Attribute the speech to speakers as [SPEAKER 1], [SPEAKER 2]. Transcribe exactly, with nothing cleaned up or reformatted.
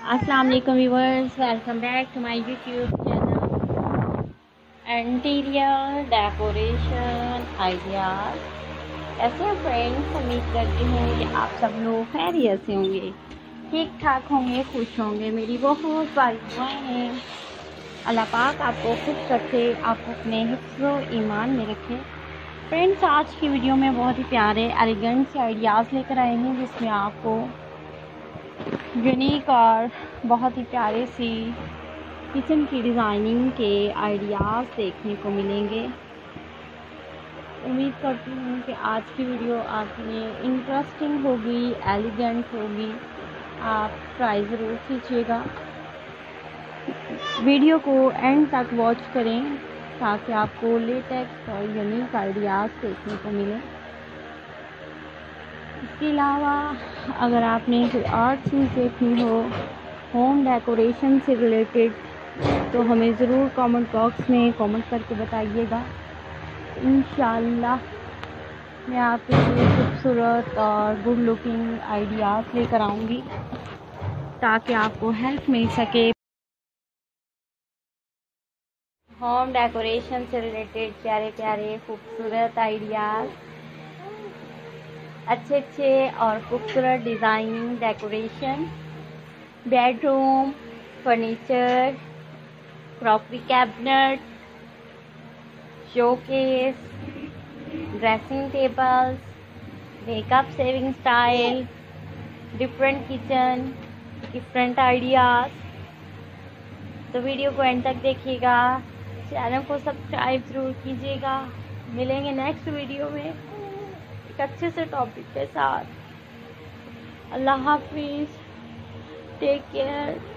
[SPEAKER 1] अस्सलाम वालेकुम viewers, welcome back to my YouTube channel interior decoration ideas. कैसे हैं फ्रेंड्स? उम्मीद करती हूँ कि आप सब लोग खैरियत से होंगे, ठीक ठाक होंगे, खुश होंगे। मेरी बहुत सारी दुआएं हैं। अल्लाह पाक आपको खुश रखे, आपको अपने हिफ्ज़ व ईमान में रखे। फ्रेंड्स, आज की वीडियो में बहुत ही प्यारे एलिगेंट से आइडियाज़ लेकर आए हैं, जिसमें आपको यूनिक और बहुत ही प्यारे सी किचन की डिज़ाइनिंग के आइडियाज़ देखने को मिलेंगे। उम्मीद करती हूँ कि आज की वीडियो आपके लिए इंटरेस्टिंग होगी, एलिगेंट होगी। आप ट्राई ज़रूर कीजिएगा, वीडियो को एंड तक वॉच करें ताकि आपको लेटेस्ट और यूनिक आइडियाज़ देखने को मिलें। इसके अलावा अगर आपने कोई और चीज़ देखनी हो होम डेकोरेशन से रिलेटेड, तो हमें ज़रूर कमेंट बॉक्स में कमेंट करके बताइएगा। इंशाल्लाह मैं आपके लिए खूबसूरत और गुड लुकिंग आइडियाज़ लेकर आऊँगी ताकि आपको हेल्प मिल सके। होम डेकोरेशन से रिलेटेड प्यारे प्यारे खूबसूरत आइडियाज़, अच्छे अच्छे और खूबसूरत designing decoration, bedroom furniture, crockery cabinet, showcase, dressing tables, makeup saving style, different kitchen, different ideas. तो वीडियो को एंड तक देखिएगा, चैनल को सब्सक्राइब ज़रूर कीजिएगा। मिलेंगे नेक्स्ट वीडियो में एक अच्छे से टॉपिक के साथ। अल्लाह हाफिज़, टेक केयर।